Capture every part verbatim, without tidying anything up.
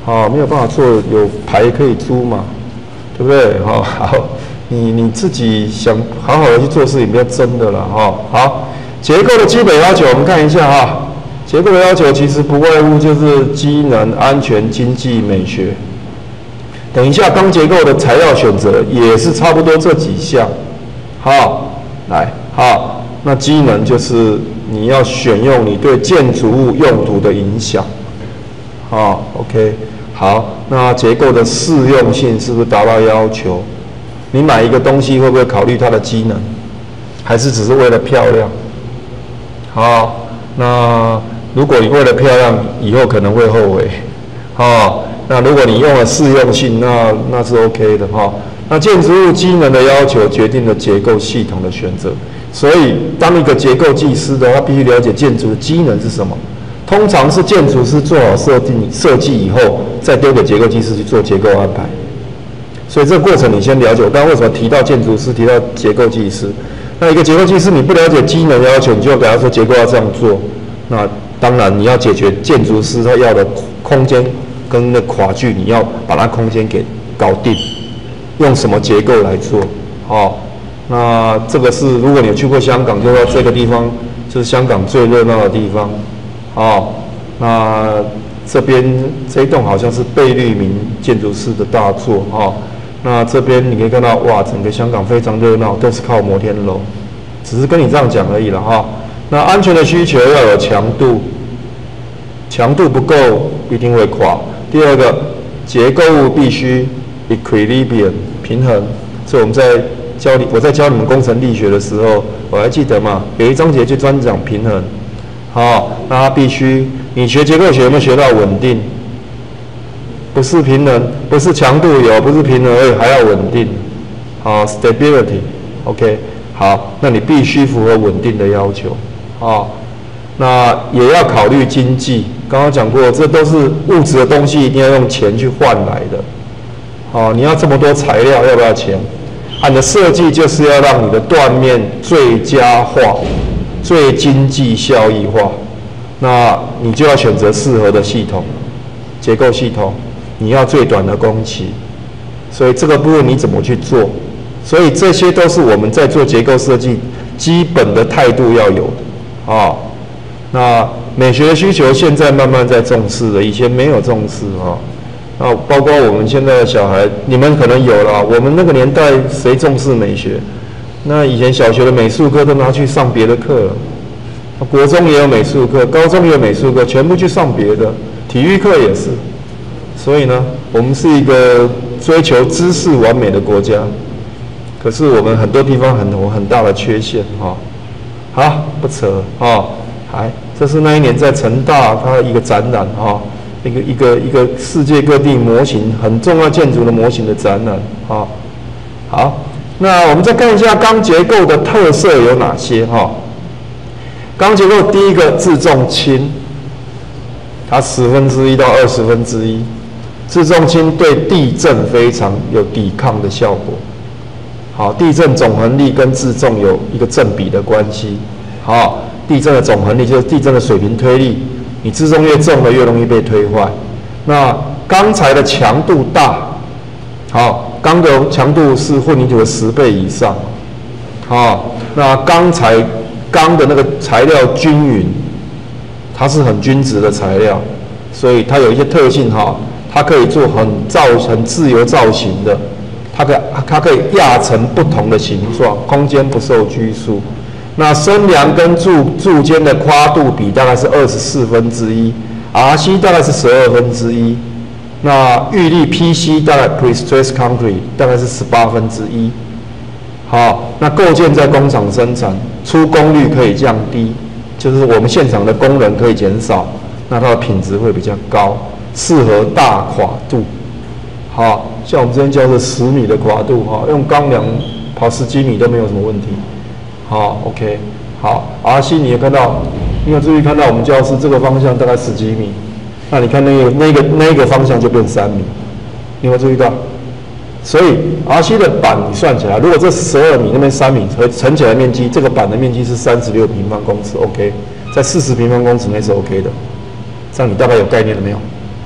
好、哦，没有办法做，有牌可以租嘛，对不对？好、哦，好，你你自己想好好的去做事情，不要真的了哈、哦。好，结构的基本要求我们看一下哈、哦。结构的要求其实不外乎就是机能、安全、经济、美学。等一下钢结构的材料选择也是差不多这几项。好，来，好，那机能就是你要选用你对建筑物用途的影响。好 ，OK。好，那结构的适用性是不是达到要求？你买一个东西会不会考虑它的机能，还是只是为了漂亮？好，那如果你为了漂亮，以后可能会后悔。好，那如果你用了适用性，那那是 OK 的哈。那建筑物机能的要求决定了结构系统的选择，所以当一个结构技师的，他必须了解建筑的机能是什么。通常是建筑师做好设定设计以后，再丢给结构技师去做结构安排。所以这个过程你先了解。我刚刚为什么提到建筑师，提到结构技师？那一个结构技师你不了解机能要求，你就给他说结构要这样做。那当然你要解决建筑师他要的空间跟那跨距，你要把它空间给搞定。用什么结构来做？哦，那这个是如果你有去过香港，就说这个地方就是香港最热闹的地方。哦，那这边这一栋好像是贝聿铭建筑师的大作哦。那这边你可以看到，哇，整个香港非常热闹，都是靠摩天楼。只是跟你这样讲而已了哈、哦。那安全的需求要有强度，强度不够一定会垮。第二个，结构物必须 equilibrium 平衡。所以我们在教你，我在教你们工程力学的时候，我还记得嘛，有一章节就专讲平衡。好，那它必须，你学结构学有没有学到稳定？不是平衡，不是强度有，不是平衡而已，还要稳定。好 ，stability，OK， 好，那你必须符合稳定的要求。好，那也要考虑经济。刚刚讲过，这都是物质的东西，一定要用钱去换来的。好，你要这么多材料，要不要钱？啊，你的设计就是要让你的断面最佳化。最经济效益化，那你就要选择适合的系统，结构系统，你要最短的工期，所以这个部分你怎么去做？所以这些都是我们在做结构设计基本的态度要有的啊。那美学的需求现在慢慢在重视了，以前没有重视啊。那包括我们现在的小孩，你们可能有啦，我们那个年代谁重视美学？那以前小学的美术课都拿去上别的课了，国中也有美术课，高中也有美术课，全部去上别的，体育课也是。所以呢，我们是一个追求知识完美的国家，可是我们很多地方很有很大的缺陷哈、哦。好，不扯哈，还、哦、这是那一年在成大它的一个展览哈、哦，一个一个一个世界各地模型很重要建筑的模型的展览哈、哦。好。那我们再看一下钢结构的特色有哪些哈？钢结构第一个自重轻，它十分之一到二十分之一，自重轻对地震非常有抵抗的效果。好，地震总衡力跟自重有一个正比的关系。好，地震的总衡力就是地震的水平推力，你自重越重的越容易被推坏。那钢材的强度大，好。钢的强度是混凝土的十倍以上，好，那钢材钢的那个材料均匀，它是很均质的材料，所以它有一些特性哈，它可以做很造很自由造型的，它可以它可以压成不同的形状，空间不受拘束。那升梁跟柱柱间的跨度比大概是二十四分之一 ，R C 大概是十二分之一。那预立 P C 大概 pre-stressed concrete 大概是十八分之一。好，那构件在工厂生产，出工率可以降低，就是我们现场的工人可以减少，那它的品质会比较高，适合大跨度。好，像我们这边教的十米的跨度，哈，用钢梁跑十几米都没有什么问题。好 ，OK， 好 ，R C 你也看到，你有注意看到我们教室这个方向大概十几米。那你看那个那个那个方向就变三米，你有没有注意到？所以 R C 的板你算起来，如果这十二米那边三米和乘起来面积，这个板的面积是三十六平方公尺 ，OK， 在四十平方公尺内是 OK 的，这样你大概有概念了没有？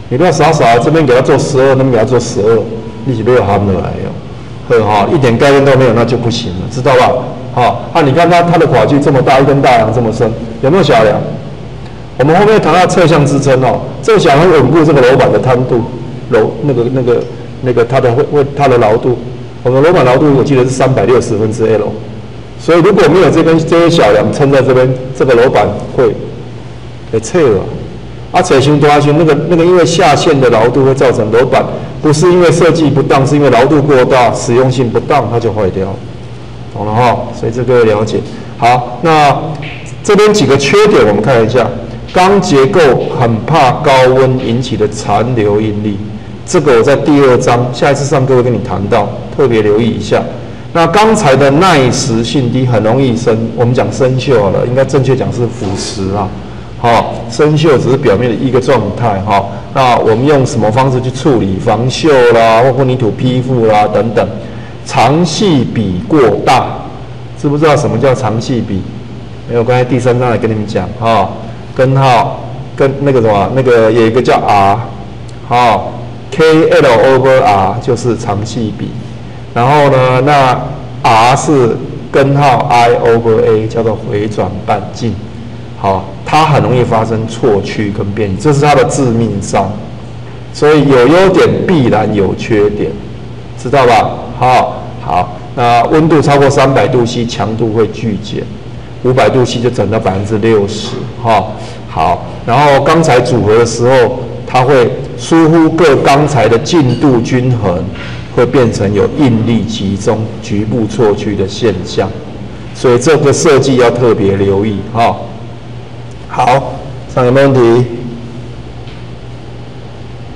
你不要傻傻这边给他做十二，那边给他做十二，你是没有含的来哟。呵哈，一点概念都没有，那就不行了，知道吧？好，啊，你看它它的垮距这么大，一根大梁这么深，有没有小梁？我们后面谈到侧向支撑哦，这个小梁稳固这个楼板的摊度，楼那个那个那个它的会会它的牢度，我们楼板牢度我记得是三百六十分之 L， 所以如果没有这根这些小梁撑在这边，这个楼板会会脆了。啊，扯胸多下去，那个那个因为下陷的牢度会造成楼板不是因为设计不当，是因为牢度过大、使用性不当，它就坏掉，懂了哈？所以这个了解。好，那这边几个缺点我们看一下，钢结构很怕高温引起的残留应力，这个我在第二章下一次上课会跟你谈到，特别留意一下。那钢材的耐蚀性低，很容易生，我们讲生锈好了，应该正确讲是腐蚀啊。好，生锈只是表面的一个状态哈。那我们用什么方式去处理防锈啦，或混凝土批复啦等等？长细比过大，知不知道什么叫长细比？没有关系，第三章来跟你们讲哈。根号跟那个什么，那个有一个叫 R， 好 ，K L over R 就是长细比。然后呢，那 R 是根号 I over A， 叫做回转半径。好，它很容易发生错曲跟变异，这是它的致命伤。所以有优点必然有缺点，知道吧？好，好，那温度超过三百度 C， 强度会剧减，五百度 C 就整到百分之六十。哈，好，然后钢材组合的时候，它会疏忽各钢材的进度均衡，会变成有应力集中、局部错曲的现象。所以这个设计要特别留意哈。好，上有没有问题？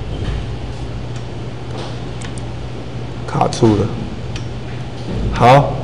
卡住了。好。